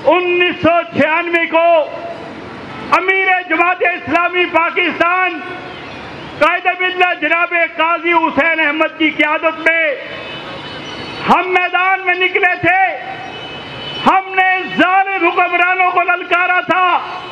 1996 को अमीर जमात इस्लामी पाकिस्तान कायद-ए-मिल्लत जनाब काजी हुसैन अहमद की क़यादत में हम मैदान में निकले थे। हमने ज़ालिम हुक्मरानों को ललकारा था,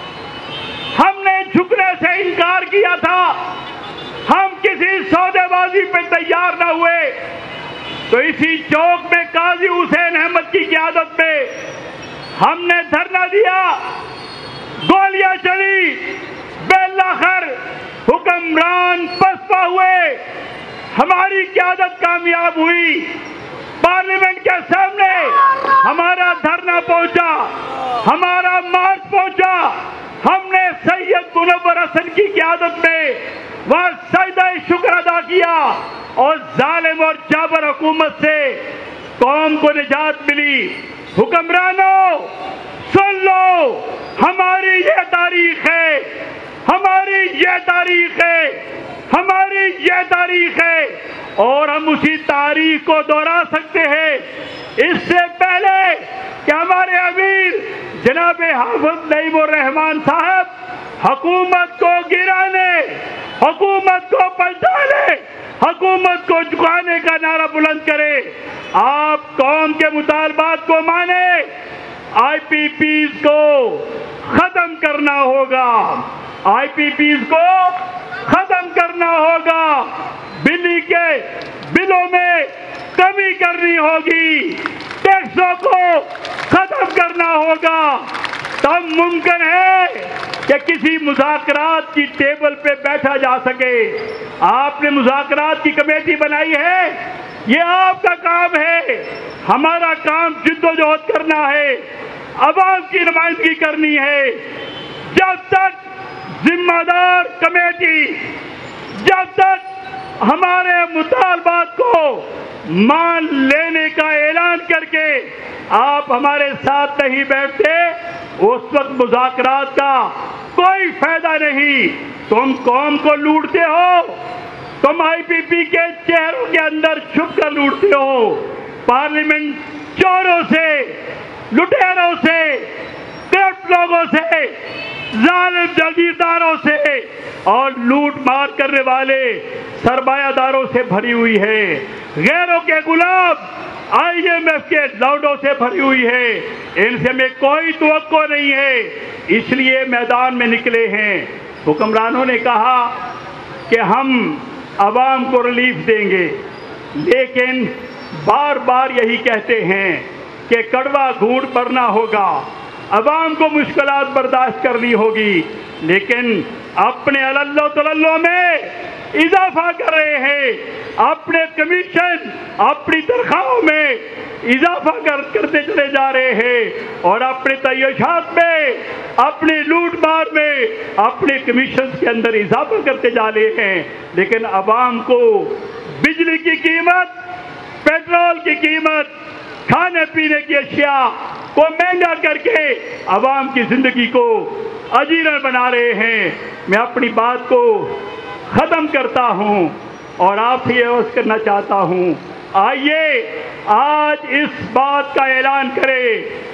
हमने झुकने से इनकार किया था, हम किसी सौदेबाजी पे तैयार न हुए। तो इसी चौक में काजी हुसैन अहमद की क़यादत में हमने धरना दिया, गोलियां चली, बेलाखिर हुक्मरान पसपा हुए, हमारी क़यादत कामयाब हुई। पार्लियामेंट के सामने हमारा धरना पहुंचा, हमारा मार्च पहुंचा। हमने सैयद मुनव्वर हसन की क़यादत में वह सजदा शुक्र अदा किया और जालिम और जाबर हुकूमत से कौम को निजात मिली। हुक्मरानों सुन लो, हमारी ये तारीख है, हमारी ये तारीख है, हमारी ये तारीख है और हम उसी तारीख को दोहरा सकते हैं। इससे पहले कि हमारे अमीर जनाब हाफिज नईमुर रहमान साहब हुकूमत को गिराने, हुकूमत को पलटाने, हुकूमत को झुकाने का नारा बुलंद करे, आप कौम के मुतालबात को माने। IPPs को खत्म करना होगा, IPPs को खत्म करना होगा, बिजली के बिलों में कमी करनी होगी, टैक्सों को खत्म करना होगा। तब मुमकिन है कि किसी मुज़ाकरात की टेबल पे बैठा जा सके। आपने मुज़ाकरात की कमेटी बनाई है, ये आपका काम है। हमारा काम जिद्दोजहद करना है, अवाम की नुमाइंदगी करनी है। जब तक जिम्मेदार कमेटी, जब तक हमारे मुतालबात को मान लेने का ऐलान करके आप हमारे साथ नहीं बैठते, उस वक्त मुज़ाकरात का कोई फायदा नहीं। तुम कौम को लूटते हो, तुम IPP के चेहरों के अंदर छुप कर लूटते हो। पार्लियामेंट चोरों से, लुटेरों से, करप्ट लोगों से, जालिम जागीरदारों से और लूट मार करने वाले सरमायादारों से भरी हुई है। गैरों के गुलाम IMF के लौंडों से भरी हुई है। इनसे हमें कोई तवक्को नहीं है, इसलिए मैदान में निकले हैं। हुक्मरानों ने कहा कि हम अवाम को रिलीफ देंगे, लेकिन बार बार यही कहते हैं कि कड़वा घूंट भरना होगा, अवाम को मुश्किलात बर्दाश्त करनी होगी, लेकिन अपने अल्लो तल्लो में इजाफा कर रहे हैं, अपने कमीशन, अपनी तनख्वाहों में इजाफा करते चले जा रहे हैं और अपने तय्युशात में, अपने लूट मार में, अपने कमीशन के अंदर इजाफा करते जा रहे हैं। लेकिन अवाम को बिजली की कीमत, पेट्रोल की कीमत, खाने पीने की अशिया को महंगा करके अवाम की जिंदगी को अजीर्ण बना रहे हैं। मैं अपनी बात को खत्म करता हूं और आपसे ये अर्ज करना चाहता हूं, आइए आज इस बात का ऐलान करें,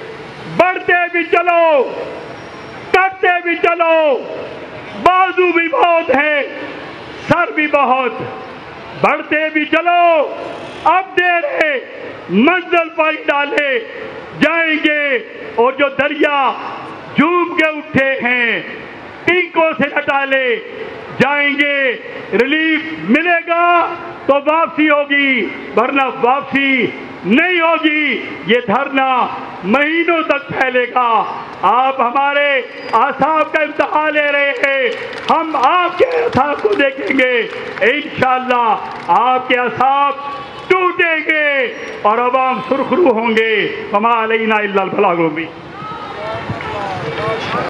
बढ़ते भी चलो, कटते भी चलो, बाजू भी बहुत है, सर भी बहुत, बढ़ते भी चलो, अब देर है, मंजिल पर डाले जाएंगे और जो दरिया झूम के उठे हैं टीकों से हटा ले जाएंगे। रिलीफ मिलेगा तो वापसी होगी, वरना वापसी नहीं होगी। ये धरना महीनों तक फैलेगा। आप हमारे आसाब का इम्तिहान ले रहे हैं, हम आपके आसाब को देखेंगे। इंशाअल्लाह आपके आसाब टूटेंगे और अवाम सुरखरू होंगे। वमा अलैना इल्लल बलाग।